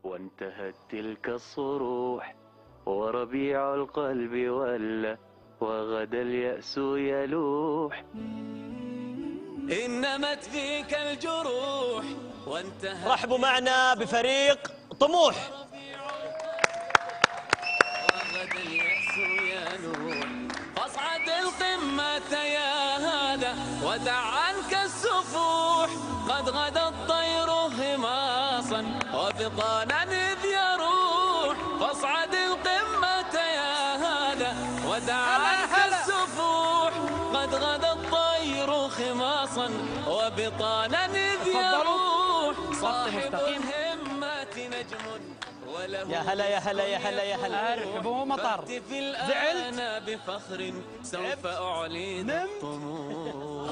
وانتهت تلك الصروح، وربيع القلب ولى، وغدا اليأس يلوح. إنمت فيك الجروح وانتهت. رحبوا معنا بفريق طموح. وغدا اليأس يلوح، فاصعد القمة يا هذا ودع عنك السفوح. قد غدا الطير هماصا وبطانا إذ يروح. فاصعد القمة يا هذا ودع عنك السفوح. قد غدا الطير خماصا وبطانا إذ يروح. صاحب الهمة نجم وله. يا هلا يا هلا يا هلا يا هلا. ارحبوا مطر. زعلت أنا بفخر سوف أعلن الطموح.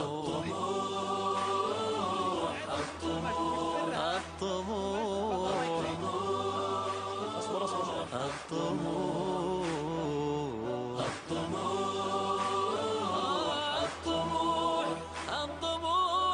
الطموح اصبر اصبر اصبر. الطموح الطموح الطموح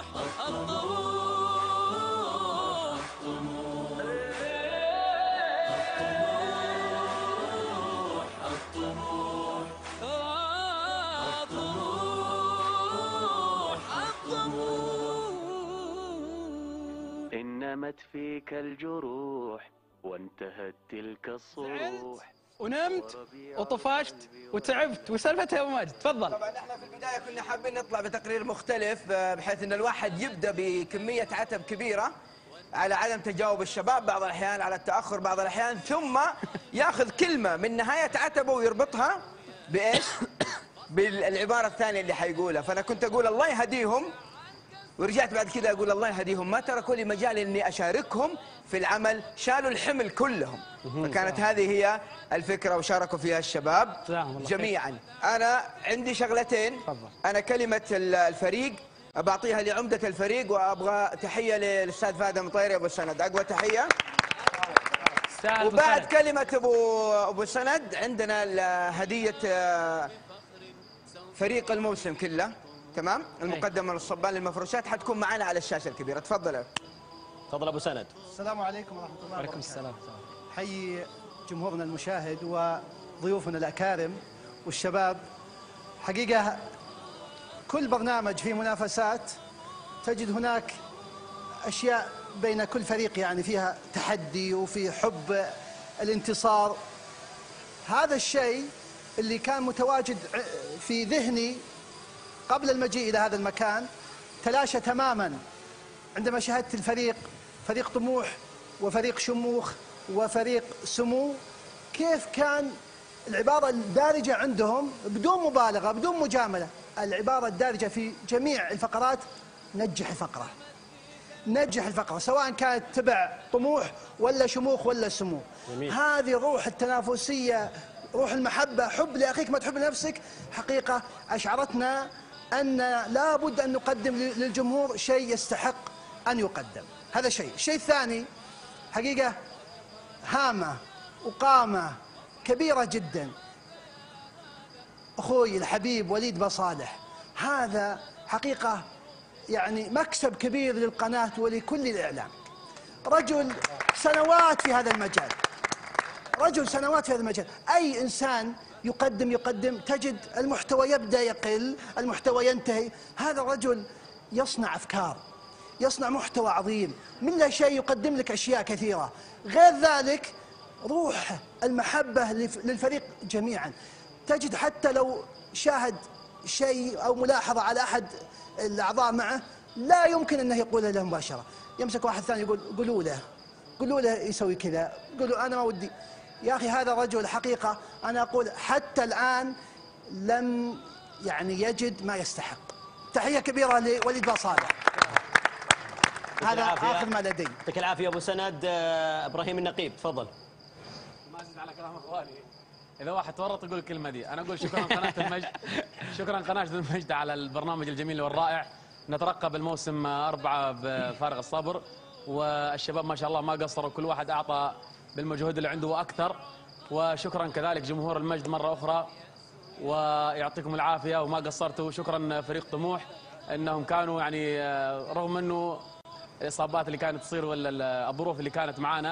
إنمت فيك الجروح وانتهت تلك الصروح. ونمت وطفشت وتعبت وسالفتها يا ابو ماجد. تفضل. طبعا احنا في البدايه كنا حابين نطلع بتقرير مختلف، بحيث ان الواحد يبدا بكميه عتب كبيره على عدم تجاوب الشباب بعض الاحيان، على التاخر بعض الاحيان، ثم ياخذ كلمه من نهايه عتبه ويربطها بايش؟ بالعباره الثانيه اللي حيقولها. فانا كنت اقول الله يهديهم، ورجعت بعد كذا اقول الله يهديهم، ما تركوا لي مجال اني اشاركهم في العمل، شالوا الحمل كلهم. فكانت هذه هي الفكره وشاركوا فيها الشباب جميعا. انا عندي شغلتين. انا كلمه الفريق بعطيها لعمده الفريق، وابغى تحيه للاستاذ فهد المطيري ابو سند، اقوى تحيه. وبعد كلمه ابو سند عندنا هديه فريق الموسم كله، تمام؟ المقدمه من الصبان للمفروشات حتكون معنا على الشاشه الكبيره. تفضل. تفضل ابو سند. السلام عليكم ورحمه الله وبركاته. وعليكم السلام. حي جمهورنا المشاهد وضيوفنا الاكارم والشباب. حقيقه كل برنامج فيه منافسات تجد هناك اشياء بين كل فريق، يعني فيها تحدي وفي حب الانتصار. هذا الشيء اللي كان متواجد في ذهني قبل المجيء إلى هذا المكان تلاشى تماما عندما شاهدت الفريق، فريق طموح وفريق شموخ وفريق سمو، كيف كان العبارة الدارجة عندهم بدون مبالغة بدون مجاملة، العبارة الدارجة في جميع الفقرات: نجح الفقرة، نجح الفقرة، سواء كانت تبع طموح ولا شموخ ولا سمو. هذه الروح التنافسية، روح المحبة، حب لأخيك ما تحب لنفسك، حقيقة أشعرتنا أن لا بد أن نقدم للجمهور شيء يستحق أن يقدم. هذا شيء. الشيء الثاني حقيقة هامة وقامة كبيرة جدا أخوي الحبيب وليد بصالح. هذا حقيقة يعني مكسب كبير للقناة ولكل الإعلام. رجل سنوات في هذا المجال، رجل سنوات في هذا المجال. أي إنسان يقدم تجد المحتوى يبدأ يقل، المحتوى ينتهي. هذا الرجل يصنع أفكار، يصنع محتوى عظيم، من لا شيء يقدم لك أشياء كثيرة. غير ذلك روح المحبة للفريق جميعا. تجد حتى لو شاهد شيء أو ملاحظة على أحد الأعضاء معه لا يمكن أنه يقول له مباشرة، يمسك واحد ثاني يقول قولوا له يسوي كذا، قولوا أنا ما ودي. يا أخي هذا رجل حقيقة أنا أقول حتى الآن لم يعني يجد ما يستحق. تحية كبيرة لوليد بصالح. هذا آخر ما لدي. يعطيك العافية أبو سند. إبراهيم النقيب تفضل. ما أزيد على كلام إخواني، إذا واحد تورط يقول الكلمة دي. أنا أقول شكرا قناة المجد، شكرا قناة المجد على البرنامج الجميل والرائع. نترقب الموسم 4 بفارغ الصبر، والشباب ما شاء الله ما قصروا، كل واحد أعطى بالمجهود اللي عنده وأكثر. وشكرا كذلك جمهور المجد مرة أخرى، ويعطيكم العافية وما قصرتوا. شكرا فريق طموح أنهم كانوا يعني رغم أنه الإصابات اللي كانت تصير ولا الظروف اللي كانت معانا،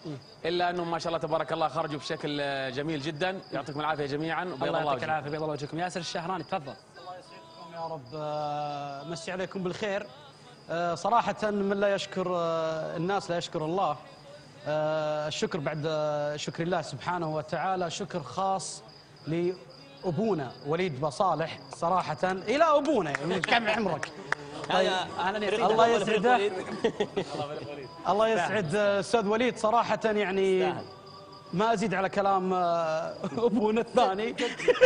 الا انهم ما شاء الله تبارك الله خرجوا بشكل جميل جدا. يعطيكم العافيه جميعا وبيض الله الله يعطيك وجهكم. العافيه، بيض الله وجهكم. ياسر الشهراني تفضل. يا رب مسي عليكم بالخير. صراحة من لا يشكر الناس لا يشكر الله. الشكر بعد شكر الله سبحانه وتعالى شكر خاص لأبونا وليد بصالح صراحة إلى أبونا من كم عمرك. طيب الله يسعده. الله يسعد أستاذ وليد صراحة يعني ما أزيد على كلام أبونا الثاني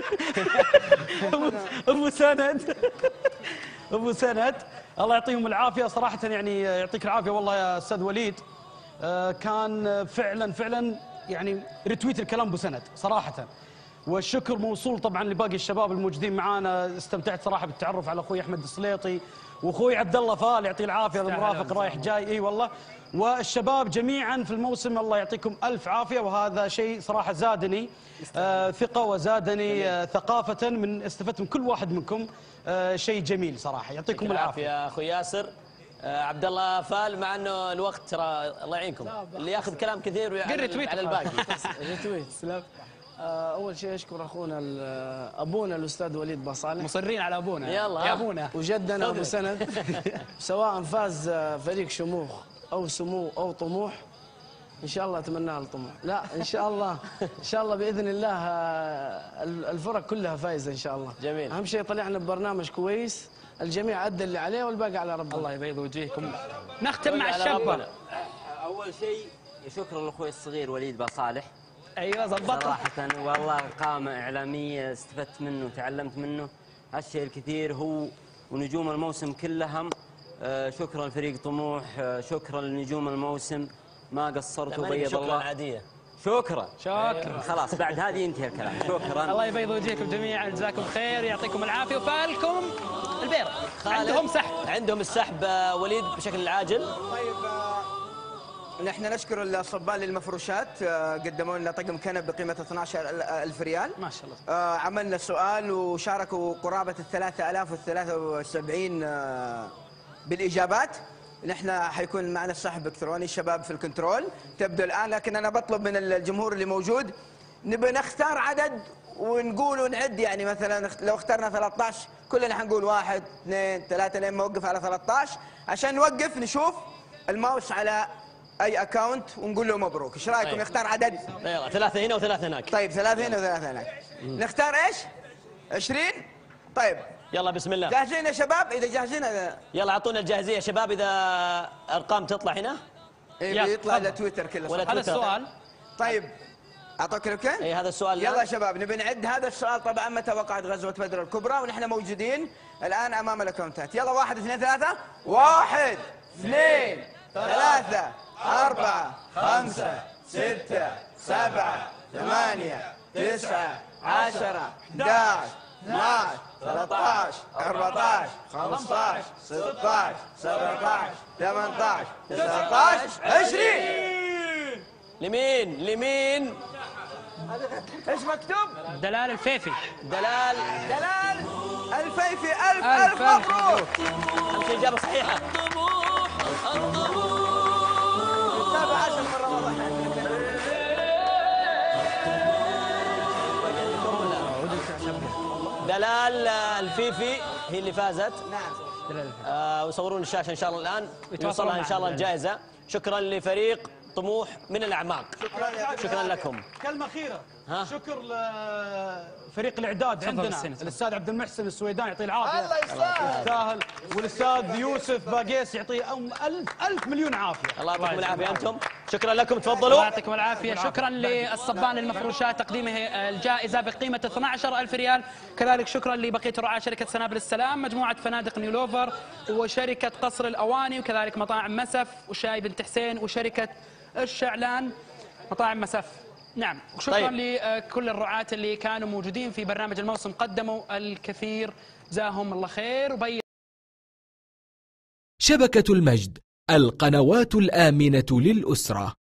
أبو سند. أبو سند الله يعطيهم العافية صراحة، يعني يعطيك العافية والله يا أستاذ وليد. كان فعلا يعني رتويت الكلام أبو سند صراحة. والشكر موصول طبعا لباقي الشباب الموجودين معانا. استمتعت صراحة بالتعرف على أخوي أحمد السليطي وأخوي عبد الله فال يعطيه العافية، هذا مرافق رايح جاي. اي والله. والشباب جميعا في الموسم الله يعطيكم ألف عافية، وهذا شيء صراحة زادني ثقة وزادني ثقافة من استفدت من كل واحد منكم. شيء جميل صراحة. يعطيكم العافية يا أخوي ياسر. عبد الله فال، مع انه الوقت ترى الله يعينكم اللي ياخذ كلام كثير على الباقي. ريتويت سلام. اول شيء اشكر اخونا ابونا الاستاذ وليد بصالح، مصرين على ابونا. يلا يا ابونا وجدنا ابو سند. سواء فاز فريق شموخ او سمو او طموح، ان شاء الله اتمناها الطموح. لا ان شاء الله ان شاء الله باذن الله الفرق كلها فايزه ان شاء الله. جميل. اهم شيء طلعنا ببرنامج كويس، الجميع ادى اللي عليه والباقي على ربنا. الله يبيض وجهكم. نختم مع الشابه. اول شيء شكرا لاخوي الصغير وليد بصالح. ايوه ظبطها صراحه والله قامه اعلاميه استفدت منه وتعلمت منه هالشيء الكثير، هو ونجوم الموسم كلهم. شكرا لفريق طموح، شكرا لنجوم الموسم، ما قصرتوا بيض شكرا الله. عاديه. شكرا خلاص بعد هذه ينتهي الكلام. شكرا. الله يبيض وجهكم جميعا، جزاكم خير، يعطيكم العافيه، وفالكم البيض. عندهم سحب. عندهم السحب وليد بشكل عاجل. طيب نحن نشكر الصبان للمفروشات، قدموا لنا طقم كنب بقيمة 12,000 ريال. ما شاء الله. عملنا سؤال وشاركوا قرابة 3073 بالإجابات. نحن حيكون معنا السحب الكتروني، الشباب في الكنترول تبدو الآن، لكن أنا بطلب من الجمهور اللي موجود نبي نختار عدد ونقول ونعد. يعني مثلا لو اخترنا 13 كلنا حنقول 1 2 3 لين نوقف على 13 عشان نوقف نشوف الماوس على اي اكاونت ونقول له مبروك. ايش رايكم؟ طيب. نختار عدد؟ يلا 3 هنا و3 هناك. طيب 3 هنا و3 هناك. نختار ايش؟ 20. طيب يلا بسم الله. جاهزين يا شباب؟ اذا جاهزين يلا اعطونا الجاهزيه يا شباب. اذا ارقام تطلع هنا يطلع لتويتر كله. هذا السؤال. طيب اعطوك اوكي؟ اي هذا السؤال. يلا يا شباب نبي نعد هذا السؤال. طبعا متى وقعت غزوه بدر الكبرى؟ ونحن موجودين الان امام الاكونتات. يلا 1 2 3. 1 2 3 4 5 6 7 8 9 10 11 12 13 14 15 16 17 18 19 20. لمين ايش مكتوب؟ دلال الفيفي. دلال الفيفي. ألف مبروك. ألف إجابة صحيحة. تابع 10 مرة والله. دلال الفيفي هي اللي فازت. نعم. ويصورون الشاشة إن شاء الله الآن يوصلها إن شاء الله الجائزة. شكرا لفريق طموح من الأعماق. شكرا لكم. كلمة أخيرة. ها؟ شكر لفريق الإعداد عندنا الأستاذ عبد المحسن السويدان يعطيه العافية. الله يستاهل. والأستاذ يوسف باقيس يعطيه ألف مليون عافية. الله يعطيكم العافية أنتم. شكرا لكم، تفضلوا. الله يعطيكم العافية. شكرا للصبان للمفروشات تقديمه الجائزة بقيمة 12,000 ريال. كذلك شكرا لبقية رعاة شركة سنابل السلام، مجموعة فنادق نيولوفر، وشركة قصر الأواني، وكذلك مطاعم مسف وشاي بنت حسين، وشركة الشعلان مطاعم مسف. نعم. وشكرا طيب. لكل الرعاة اللي كانوا موجودين في برنامج الموسم، قدموا الكثير، جزاهم الله خير. شبكة المجد، القنوات الآمنة للأسرة.